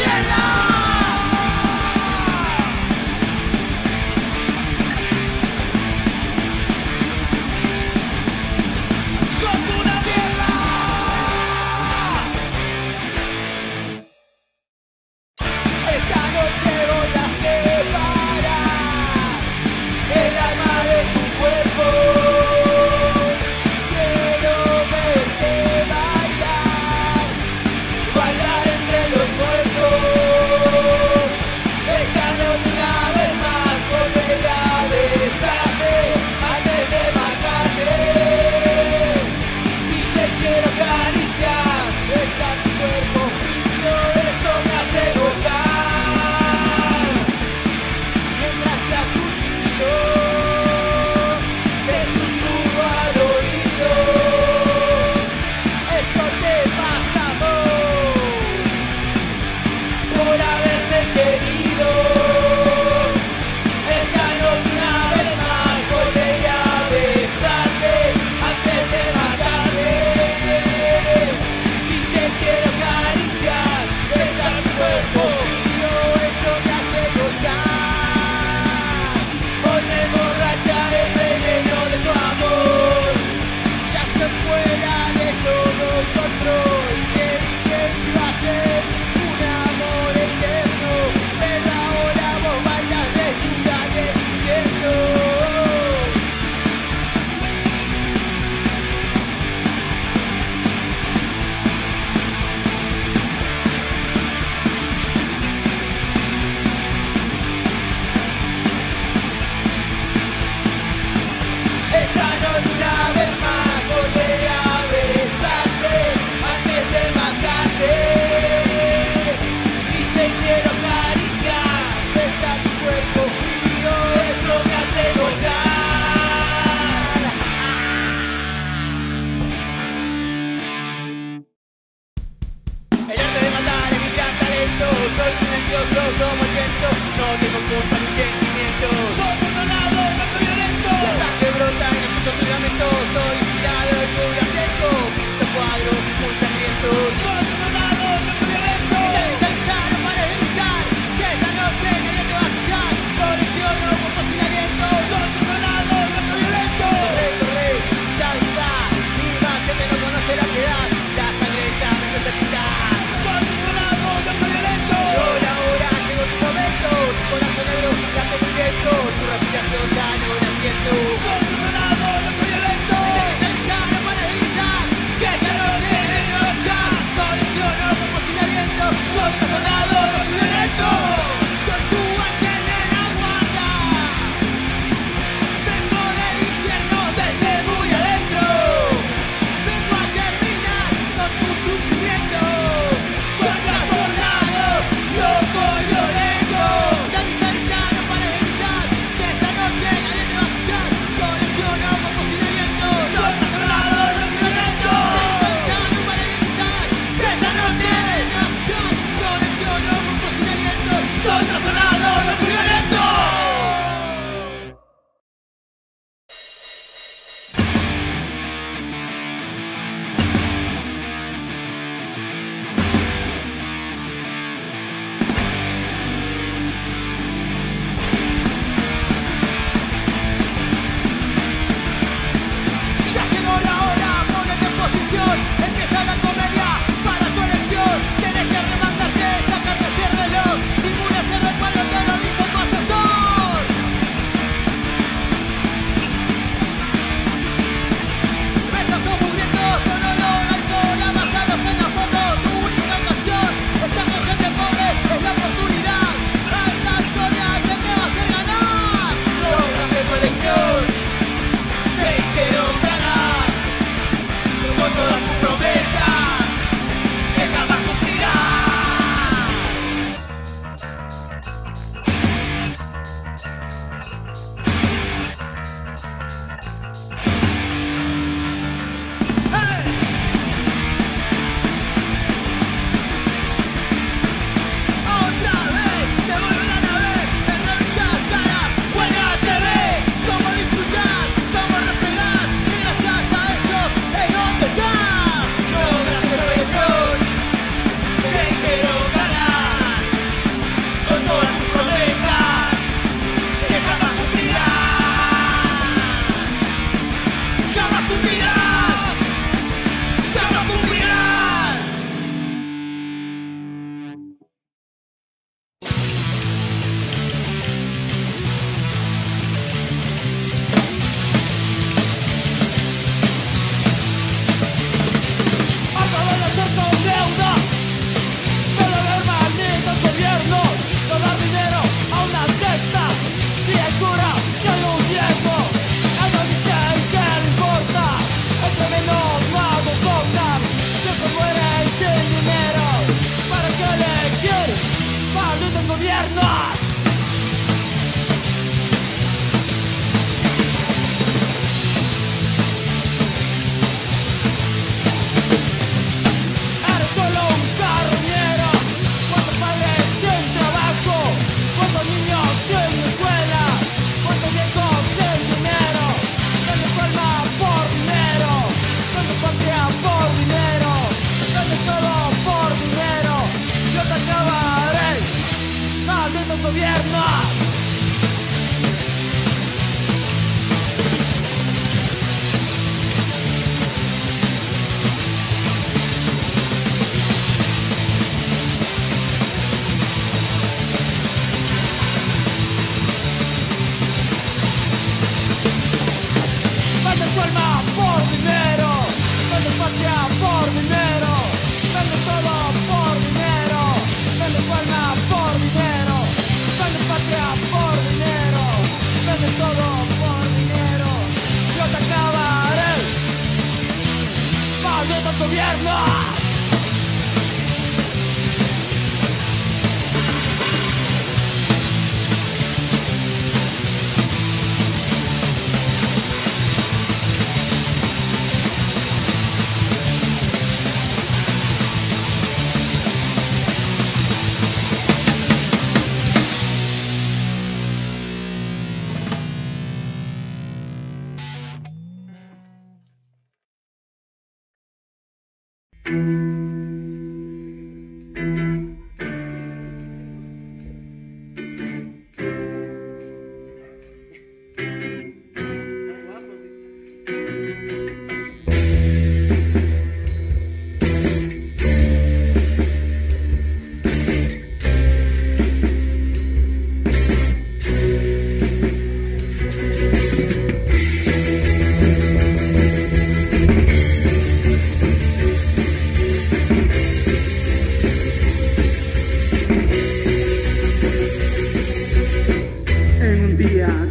Bailar entre los muertos.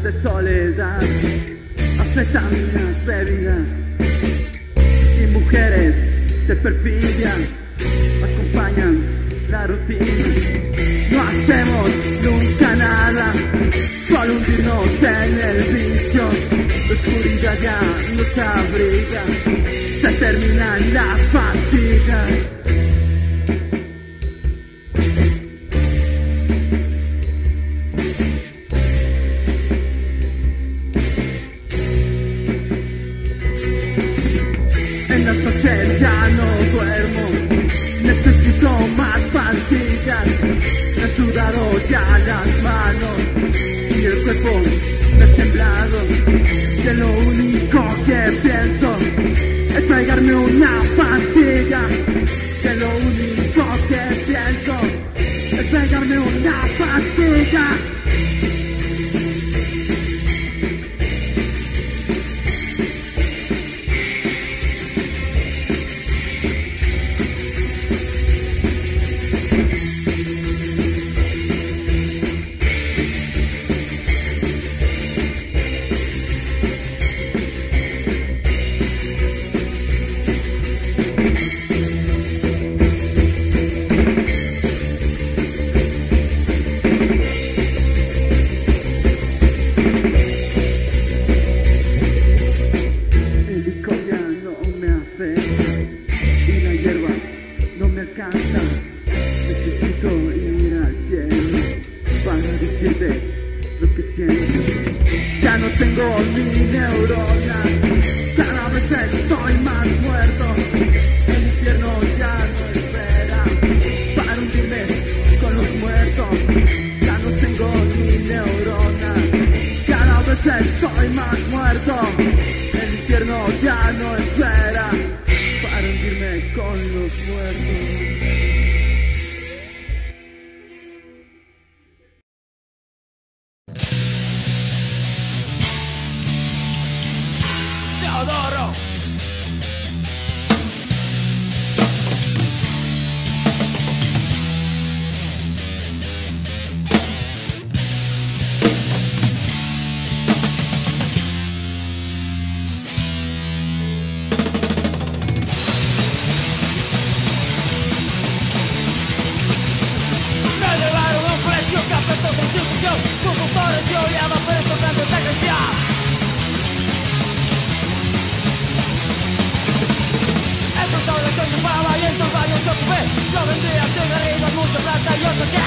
de soledad, anfetaminas, bebidas y mujeres de perfidia acompañan la rutina. No hacemos nunca nada, solo hundirnos en el vicio. La oscuridad ya nos abriga, se terminan las fatigas. En las noches ya no duermo, necesito más pastillas. Me han sudado ya las manos y el cuerpo me ha temblado. Que lo único que pienso es pegarme una pastilla. Que lo único que pienso es pegarme una pastilla. Necesito ir al cielo para decirte lo que siento. Ya no tengo ni neuronas, cada vez estoy más muerto. El infierno ya no espera para hundirme con los muertos. Ya no tengo ni neuronas, cada vez estoy más muerto. El infierno ya no espera para hundirme con los muertos. Teodoro. Me llevaron a un precio que apretó su institución. Sus motores yo llaman preso tanto esta canción. Yo chupaba y en tus baños yo ocupé. Yo vendía cigarrillos, mucha plata y yo saqué.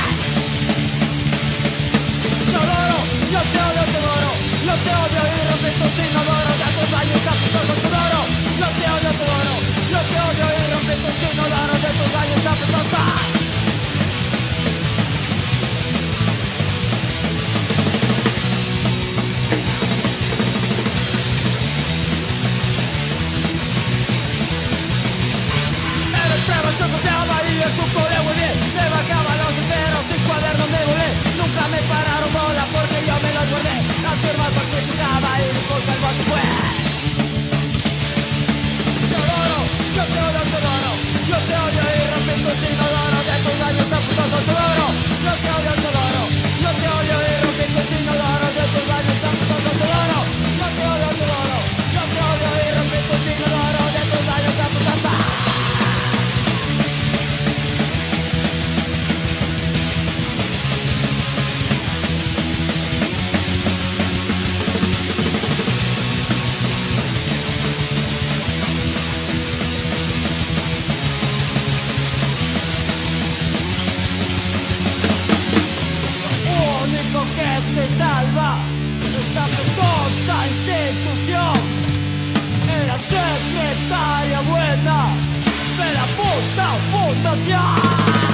Teodoro, yo te odio, Teodoro. Yo te odio y rompí tus inodoros de tus baños apetosos, Teodoro. Yo te odio, Teodoro. Yo te odio y rompí tus inodoros de tus baños apetosos. Yo copiaba y el suco le muy bien. Me bajaba los enteros sin cuadernos de volé. Nunca me pararon bola porque yo me los guardé. Las firmas falsificaba y mi cosa el bote fue. Teodoro, yo te odio, Teodoro. Yo te odio y rompí tus inodoros de tus daños apuntosos, Teodoro. Yo te odio, Teodoro. Yo te odio y rompí tus inodoros de tus daños apuntosos, Teodoro. Yo te odio, Teodoro. Yo te odio y rompí tus inodoros de tus daños apuntosos. Que se salva esta apestosa institución es la secretaria buena de la puta fundación.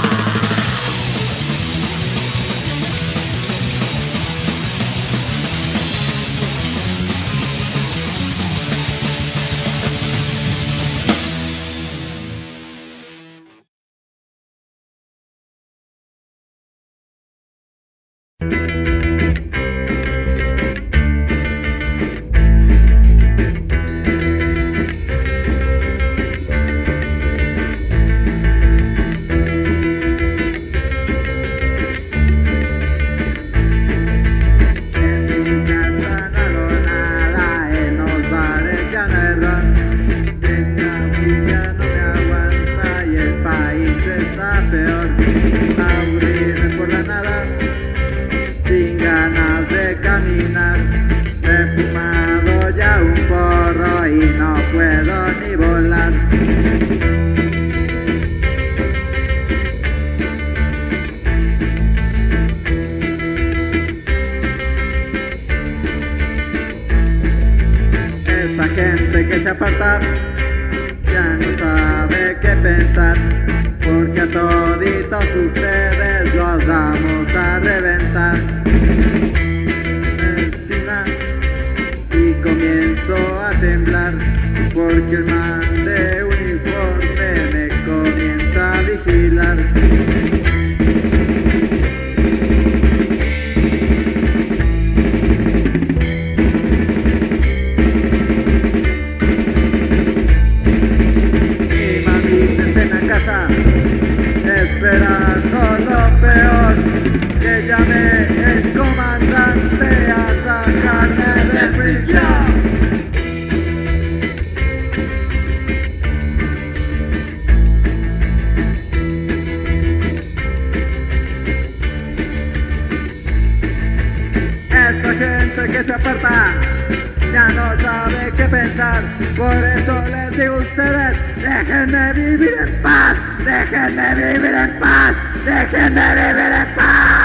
se aparta ya no sabe qué pensar, porque a toditos ustedes los vamos a reventar. Y comienzo a temblar, porque el man de uniforme me comienza a vigilar. Mi mamita está en la casa, esperando lo peor, que llame el comandante a sacarme de prisión. Esta gente que se aparta ya no sabe qué pensar, por eso les digo a ustedes, déjenme vivir en paz, déjenme vivir en paz, déjenme vivir en paz.